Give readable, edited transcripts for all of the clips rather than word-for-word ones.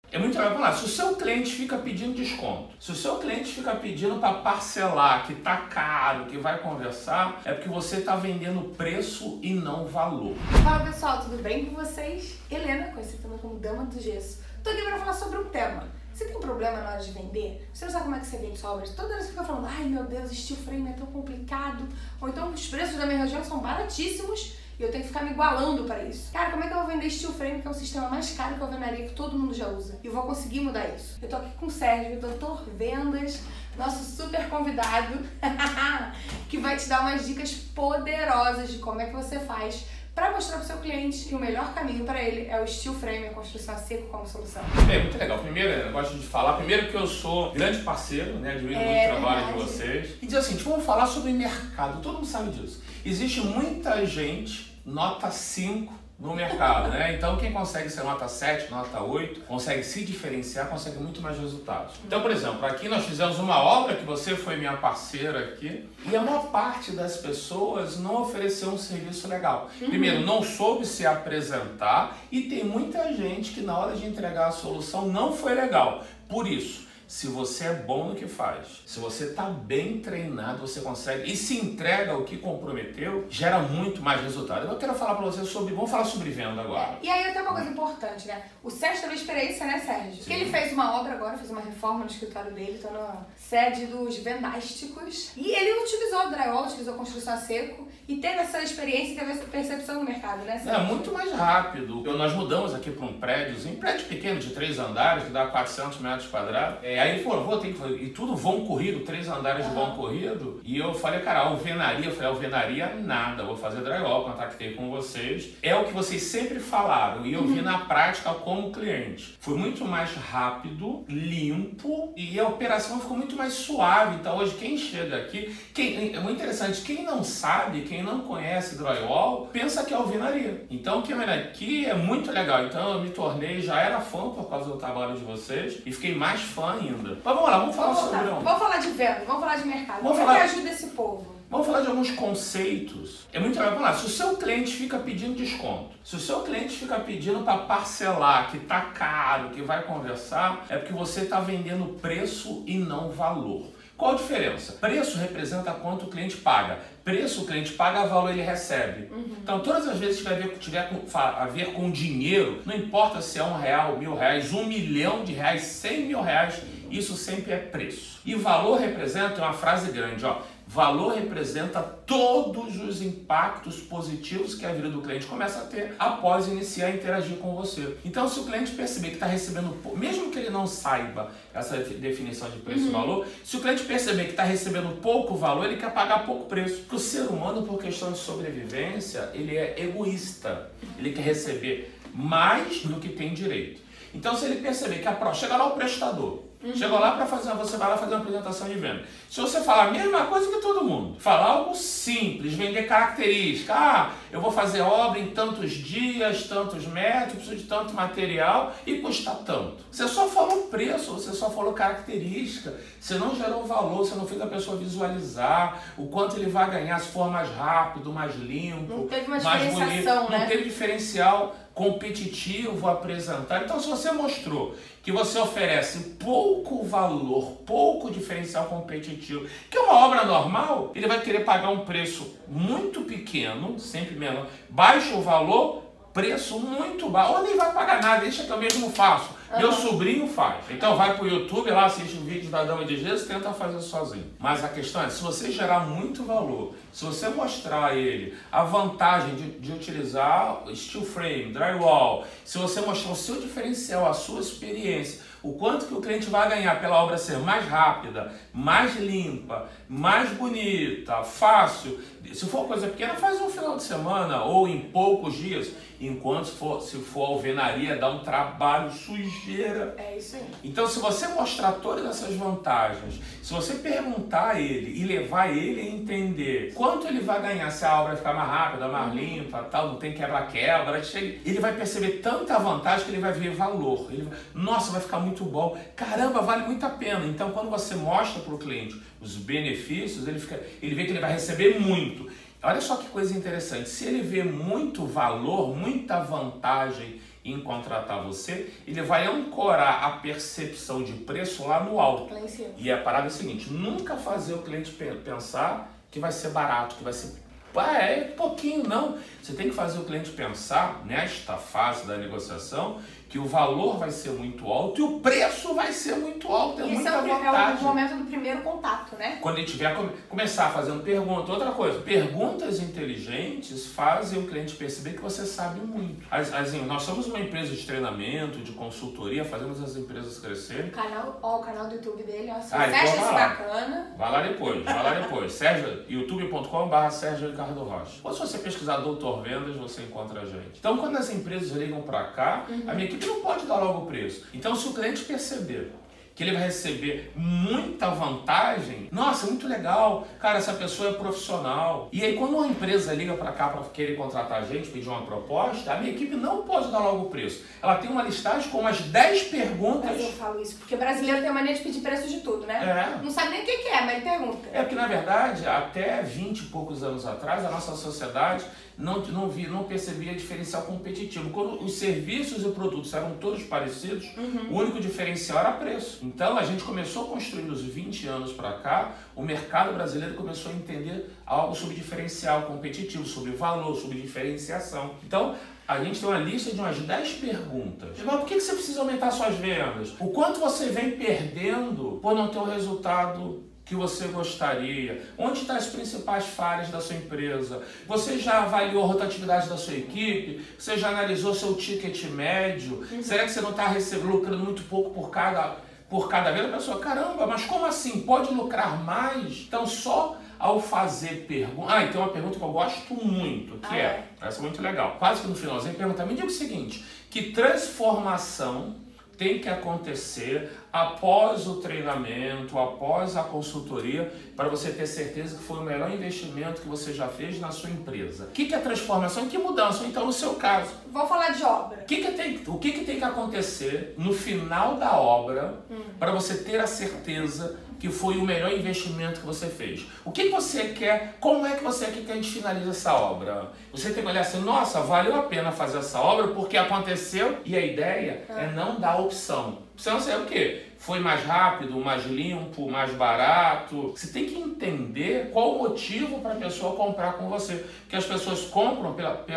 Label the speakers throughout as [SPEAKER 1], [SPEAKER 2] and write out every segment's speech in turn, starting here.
[SPEAKER 1] É muito legal. Vamos lá, se o seu cliente fica pedindo desconto, se o seu cliente fica pedindo para parcelar, que tá caro, que vai conversar, é porque você está vendendo preço e não valor.
[SPEAKER 2] Fala pessoal, tudo bem com vocês? Helena, conhecida também como Dama do Gesso. Tô aqui para falar sobre um tema. Você tem um problema na hora de vender? Você não sabe como é que você vende sua obra? Toda hora você fica falando, ai meu Deus, steel frame é tão complicado. Ou então os preços da minha região são baratíssimos e eu tenho que ficar me igualando para isso. Cara, como é que eu vou vender steel frame, que é um sistema mais caro que a alvenaria que todo mundo já usa? E vou conseguir mudar isso. Eu tô aqui com o Sérgio, doutor Vendas, nosso super convidado, que vai te dar umas dicas poderosas de como é que você faz para mostrar para o seu cliente que o melhor caminho para ele é o steel frame, a construção a seco como solução.
[SPEAKER 1] Muito legal. Primeiro, eu gosto de falar, primeiro que eu sou grande parceiro, né? Admiro muito o trabalho de vocês. E diz assim, vamos falar sobre mercado, todo mundo sabe disso. Existe muita gente, nota 5, no mercado, né? Então quem consegue ser nota 7, nota 8, consegue se diferenciar, consegue muito mais resultados. Então, por exemplo, aqui nós fizemos uma obra que você foi minha parceira aqui e a maior parte das pessoas não ofereceu um serviço legal. Primeiro, não soube se apresentar e tem muita gente que na hora de entregar a solução não foi legal. Por isso, se você é bom no que faz, se você está bem treinado, você consegue e se entrega o que comprometeu, gera muito mais resultado. Eu quero falar para você sobre, vamos falar sobre venda agora.
[SPEAKER 2] E aí eu tenho uma coisa importante, né? O Sérgio teve experiência, né, Sérgio? Porque ele fez uma obra agora, fez uma reforma no escritório dele, tá na sede dos Vendásticos. E ele utilizou drywall, utilizou construção a seco e teve essa experiência e teve essa percepção no mercado, né, Sérgio?
[SPEAKER 1] É muito mais rápido. Nós mudamos aqui para um prédio pequeno de 3 andares, que dá 400 metros quadrados. Aí ele falou, e tudo vão corrido, 3 andares de vão corrido. E eu falei, cara, alvenaria, alvenaria nada, vou fazer drywall, contactei com vocês. É o que vocês sempre falaram e eu vi na prática como cliente. Foi muito mais rápido, limpo e a operação ficou muito mais suave. Então hoje quem chega aqui, é muito interessante, quem não sabe, quem não conhece drywall, pensa que é alvenaria. Então quem vem aqui é muito legal. Então eu me tornei, já era fã por causa do trabalho de vocês e fiquei mais fã ainda. Mas vamos lá, vamos falar sobre...
[SPEAKER 2] Vamos falar de venda, vamos falar de mercado. Como é que ajuda esse povo?
[SPEAKER 1] Vamos falar de alguns conceitos. É muito legal. Vamos lá, se o seu cliente fica pedindo desconto, se o seu cliente fica pedindo para parcelar, que tá caro, que vai conversar, é porque você está vendendo preço e não valor. Qual a diferença? Preço representa quanto o cliente paga. Preço o cliente paga, valor ele recebe. Então todas as vezes que tiver a ver com dinheiro, não importa se é R$1, R$1.000, R$1 milhão, R$100 mil, isso sempre é preço. E valor representa, é uma frase grande, ó. Valor representa todos os impactos positivos que a vida do cliente começa a ter após iniciar a interagir com você. Então, se o cliente perceber que está recebendo, mesmo que ele não saiba essa definição de preço e valor, se o cliente perceber que está recebendo pouco valor, ele quer pagar pouco preço. Porque o ser humano, por questão de sobrevivência, ele é egoísta. Ele quer receber mais do que tem direito. Então, se ele perceber que chega lá o prestador, chegou lá para fazer, você vai lá fazer uma apresentação de venda. Se você falar a mesma coisa que todo mundo, falar algo simples, vender característica, eu vou fazer obra em tantos dias, tantos metros, preciso de tanto material e custa tanto. Você só falou preço, você só falou característica, você não gerou valor, você não fez a pessoa visualizar o quanto ele vai ganhar se for mais rápido, mais limpo,
[SPEAKER 2] não teve uma
[SPEAKER 1] mais bonito,
[SPEAKER 2] né?
[SPEAKER 1] Não teve diferencial competitivo apresentar. Então, se você mostrou que você oferece pouco valor, pouco diferencial competitivo, que é uma obra normal, ele vai querer pagar um preço muito pequeno, sempre menor, baixo valor, preço muito baixo, ou nem vai pagar nada, deixa que eu mesmo faço. Meu sobrinho faz. Então vai pro YouTube lá, assiste o vídeo da Dama de Gesso e tenta fazer sozinho. Mas a questão é, se você gerar muito valor, se você mostrar a ele a vantagem de utilizar steel frame, drywall, se você mostrar o seu diferencial, a sua experiência, o quanto que o cliente vai ganhar pela obra ser mais rápida, mais limpa, mais bonita, fácil. Se for coisa pequena, faz um final de semana ou em poucos dias. Enquanto se for alvenaria, dá um trabalho, sujeira.
[SPEAKER 2] É isso aí.
[SPEAKER 1] Então, se você mostrar todas essas vantagens, se você perguntar a ele e levar ele a entender quanto ele vai ganhar se a obra ficar mais rápida, mais limpa, tal, não tem quebra-quebra, ele vai perceber tanta vantagem que ele vai ver valor. Nossa, vai ficar muito bom. Caramba, vale muito a pena. Então, quando você mostra para o cliente os benefícios, ele vê que ele vai receber muito. Olha só que coisa interessante, se ele vê muito valor, muita vantagem em contratar você, ele vai ancorar a percepção de preço lá no alto.
[SPEAKER 2] Lá em cima.
[SPEAKER 1] E a parada é a seguinte, nunca fazer o cliente pensar que vai ser barato, que vai ser... é pouquinho, não. Você tem que fazer o cliente pensar, nesta fase da negociação, que o valor vai ser muito alto e o preço vai ser muito alto. É muita vantagem.
[SPEAKER 2] É o momento do primeiro contato, né?
[SPEAKER 1] Quando ele tiver começar fazendo pergunta, outra coisa, perguntas inteligentes fazem o cliente perceber que você sabe muito. Assim, nós somos uma empresa de treinamento, de consultoria, fazemos as empresas crescerem.
[SPEAKER 2] O canal do YouTube dele, ó,
[SPEAKER 1] Sérgio
[SPEAKER 2] esse bacana.
[SPEAKER 1] Vai lá depois. youtube.com/. Sérgio Ricardo Rocha. Ou se você pesquisar Doutor Vendas, você encontra a gente. Então, quando as empresas ligam para cá, a minha equipe não pode dar logo o preço. Então, se o cliente perceber que ele vai receber muita vantagem, nossa, muito legal, cara, essa pessoa é profissional. E aí, quando uma empresa liga para cá para querer contratar a gente, pedir uma proposta, a minha equipe não pode dar logo o preço. Ela tem uma listagem com umas 10 perguntas.
[SPEAKER 2] Mas eu falo isso, porque brasileiro tem a mania de pedir preço de tudo, né? Não sabe nem o que é, mas ele pergunta.
[SPEAKER 1] É porque, na verdade, até 20 e poucos anos atrás, a nossa sociedade não percebia diferencial competitivo. Quando os serviços e produtos eram todos parecidos, o único diferencial era preço. Então, a gente começou construindo os 20 anos para cá, o mercado brasileiro começou a entender algo sobre diferencial competitivo, sobre valor, sobre diferenciação. Então, a gente tem uma lista de umas 10 perguntas. Mas por que você precisa aumentar suas vendas? O quanto você vem perdendo por não ter o resultado que você gostaria? Onde estão as principais falhas da sua empresa? Você já avaliou a rotatividade da sua equipe? Você já analisou seu ticket médio? Será que você não está lucrando muito pouco por cada vez? A pessoa, caramba, mas como assim? Pode lucrar mais? Então, só ao fazer pergunta... e tem uma pergunta que eu gosto muito, que essa é muito legal. Quase que no finalzinho, pergunta, me diga o seguinte, que transformação tem que acontecer após o treinamento, após a consultoria, para você ter certeza que foi o melhor investimento que você já fez na sua empresa. O que é transformação e que mudança? Então, no seu caso.
[SPEAKER 2] Vamos falar de obra.
[SPEAKER 1] O que tem que acontecer no final da obra para você ter a certeza que foi o melhor investimento que você fez? O que você quer? Como é que você quer que a gente finalize essa obra? Você tem que olhar assim, nossa, valeu a pena fazer essa obra porque aconteceu, e a ideia é não dar opção. Você não sabe o quê? Foi mais rápido, mais limpo, mais barato. Você tem que entender qual o motivo para a pessoa comprar com você. Porque as pessoas compram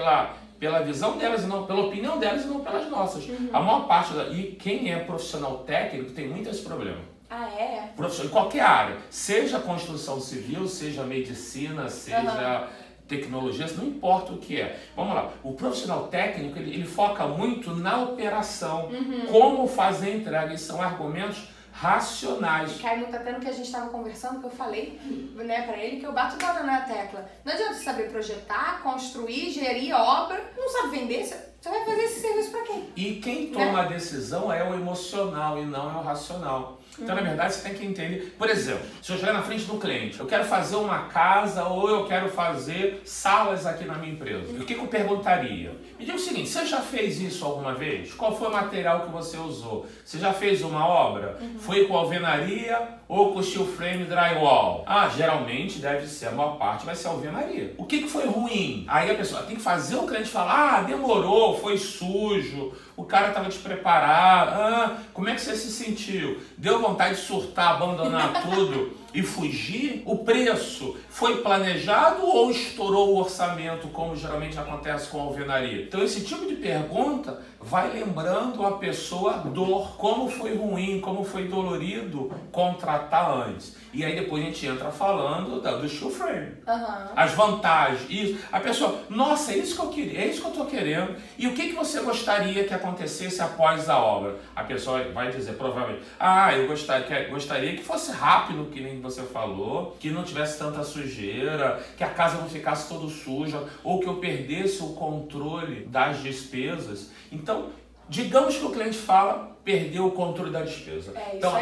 [SPEAKER 1] pela visão delas, e não pela opinião delas e não pelas nossas. A maior parte e quem é profissional técnico tem muito esse problema. Profissional, em qualquer área, seja construção civil, seja medicina, seja tecnologia, não importa o que é. Vamos lá, o profissional técnico, ele foca muito na operação, como fazer entrega, e são argumentos racionais.
[SPEAKER 2] Cai muito até no que a gente estava conversando, que eu falei, né, para ele, que eu bato toda na tecla. Não adianta você saber projetar, construir, gerir obra, não sabe vender, você vai fazer esse serviço para quem?
[SPEAKER 1] E quem toma a decisão é o emocional e não é o racional. Então, na verdade, você tem que entender... Por exemplo, se eu chegar na frente do cliente, eu quero fazer uma casa ou eu quero fazer salas aqui na minha empresa. O que eu perguntaria? Me diga o seguinte, você já fez isso alguma vez? Qual foi o material que você usou? Você já fez uma obra? Foi com alvenaria ou com steel frame drywall? Geralmente deve ser, a maior parte vai ser alvenaria. O que foi ruim? Aí a pessoa tem que fazer o cliente falar, demorou, foi sujo, o cara estava despreparado, como é que você se sentiu? Deu vontade de surtar, abandonar tudo e fugir? O preço foi planejado ou estourou o orçamento, como geralmente acontece com a alvenaria? Então esse tipo de pergunta vai lembrando a pessoa a dor, como foi ruim, como foi dolorido contratar antes. E aí depois a gente entra falando do steel frame. As vantagens, isso. A pessoa, nossa, é isso que eu queria, é isso que eu estou querendo. E o que você gostaria que acontecesse após a obra? A pessoa vai dizer, provavelmente, eu gostaria que fosse rápido, que nem você falou, que não tivesse tanta sujeira, que a casa não ficasse toda suja, ou que eu perdesse o controle das despesas. Então, digamos que o cliente fala, perdeu o controle da despesa. Então,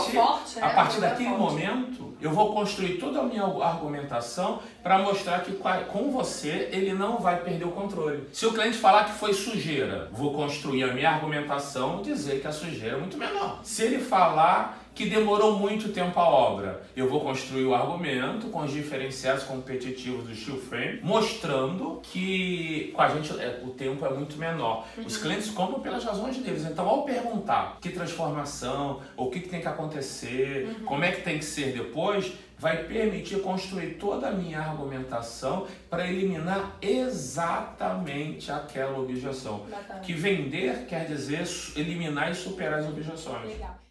[SPEAKER 1] a partir daquele momento, eu vou construir toda a minha argumentação para mostrar que com você ele não vai perder o controle. Se o cliente falar que foi sujeira, vou construir a minha argumentação e dizer que a sujeira é muito menor. Se ele falar que demorou muito tempo a obra. Eu vou construir o argumento com os diferenciais competitivos do steel frame, mostrando que com a gente o tempo é muito menor. Os clientes compram pelas razões deles. Então, ao perguntar que transformação, o que tem que acontecer, como é que tem que ser depois, vai permitir construir toda a minha argumentação para eliminar exatamente aquela objeção.
[SPEAKER 2] Bacana.
[SPEAKER 1] Que vender quer dizer eliminar e superar as objeções.
[SPEAKER 2] Legal.